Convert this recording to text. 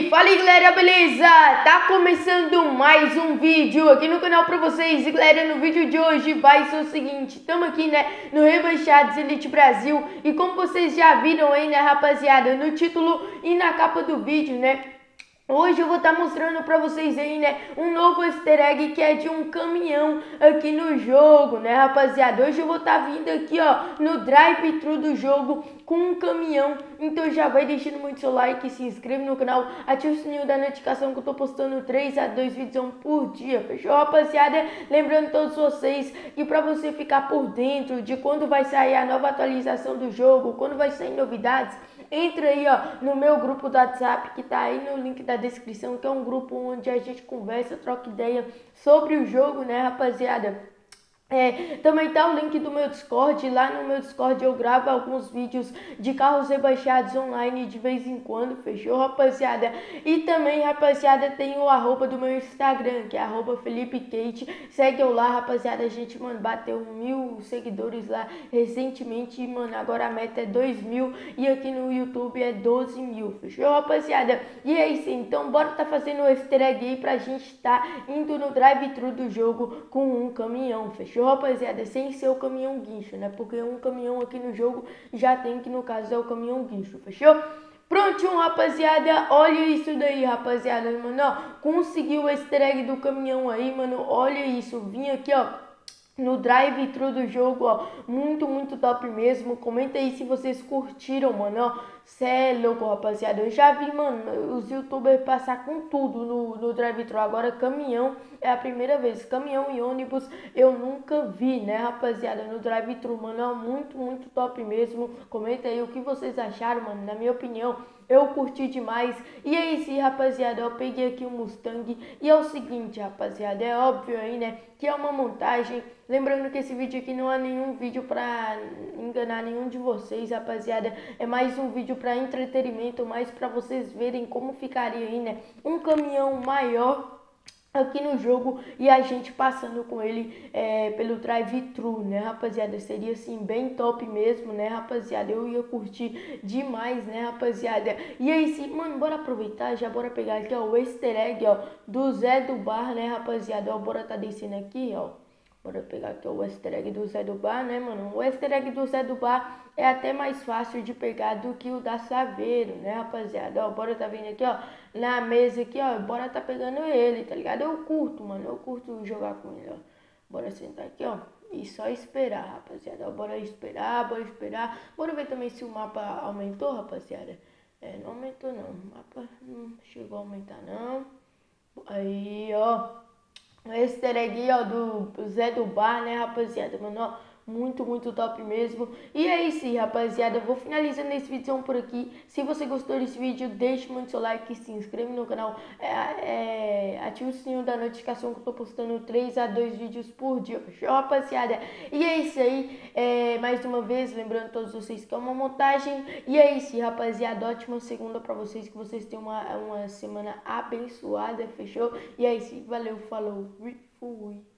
Fala aí, galera, beleza? Tá começando mais um vídeo aqui no canal pra vocês. E galera, no vídeo de hoje vai ser o seguinte: estamos aqui, né, no Rebaixados Elite Brasil. E como vocês já viram aí, né, rapaziada, no título e na capa do vídeo, né, hoje eu vou estar mostrando pra vocês aí, né, um novo easter egg que é de um caminhão aqui no jogo, né, rapaziada. Hoje eu vou estar vindo aqui, ó, no drive-thru do jogo com um caminhão. Então já vai deixando muito seu like, se inscreve no canal, ativa o sininho da notificação que eu tô postando 3 a 2 vídeos por dia, fechou, rapaziada? Lembrando todos vocês que pra você ficar por dentro de quando vai sair a nova atualização do jogo, quando vai sair novidades, entra aí, ó, no meu grupo do WhatsApp, que tá aí no link da descrição, que é um grupo onde a gente conversa, troca ideia sobre o jogo, né, rapaziada? Também tá o link do meu Discord. Lá no meu Discord eu gravo alguns vídeos de carros rebaixados online de vez em quando, fechou, rapaziada? E também, rapaziada, tem o arroba do meu Instagram, que é arroba Felipe Kate. Segue eu lá, rapaziada. A gente, mano, bateu 1000 seguidores lá recentemente, mano, agora a meta é 2000 e aqui no YouTube é 12 mil, fechou, rapaziada? E é isso, então bora tá fazendo o easter egg aí pra gente tá indo no drive-thru do jogo com um caminhão, fechou, rapaziada? Sem ser o caminhão guincho, né? Porque um caminhão aqui no jogo já tem, que no caso é o caminhão guincho, fechou? Prontinho, rapaziada, olha isso daí, rapaziada, mano, ó, conseguiu o easter egg do caminhão aí, mano, olha isso, vim aqui, ó, no drive-thru do jogo, ó, muito top mesmo. Comenta aí se vocês curtiram, mano, ó, cê é louco, rapaziada. Eu já vi, mano, os youtubers passar com tudo no drive-thru. Agora caminhão é a primeira vez. Caminhão e ônibus eu nunca vi, né, rapaziada, no drive-thru, mano, ó, muito top mesmo. Comenta aí o que vocês acharam, mano. Na minha opinião, eu curti demais. E é isso, rapaziada, eu peguei aqui o Mustang. E é o seguinte, rapaziada, é óbvio aí, né, que é uma montagem. Lembrando que esse vídeo aqui não é nenhum vídeo pra enganar nenhum de vocês, rapaziada. É mais um vídeo pra entretenimento, mais pra vocês verem como ficaria aí, né, um caminhão maior aqui no jogo e a gente passando com ele pelo drive-thru, né, rapaziada? Seria assim bem top mesmo, né, rapaziada? Eu ia curtir demais, né, rapaziada? E aí sim, mano, bora aproveitar, já bora pegar aqui, ó, o easter egg, ó, do Zé do Bar, né, rapaziada? Ó, bora tá descendo aqui, ó. Bora pegar aqui o easter egg do Zé do Bar, né, mano? O easter egg do Zé do Bar é até mais fácil de pegar do que o da Saveiro, né, rapaziada? Ó, bora tá vindo aqui, ó, na mesa aqui, ó, bora tá pegando ele, tá ligado? Eu curto, mano, eu curto jogar com ele, ó. Bora sentar aqui, ó, e só esperar, rapaziada. Ó, bora esperar. Bora ver também se o mapa aumentou, rapaziada. Não aumentou não, o mapa não chegou a aumentar não. Aí, ó, o easter egg, ó, do Zé do Bar, né, rapaziada, mano, ó, muito top mesmo. E é isso, rapaziada, eu vou finalizando esse vídeo por aqui. Se você gostou desse vídeo, deixe muito seu like, se inscreve no canal, ative o sininho da notificação que eu tô postando 3 a 2 vídeos por dia, fechou, rapaziada? E é isso aí, mais uma vez, lembrando todos vocês que é uma montagem. E é isso, rapaziada, ótima segunda pra vocês, que vocês tenham uma semana abençoada, fechou? E é isso, valeu, falou, fui!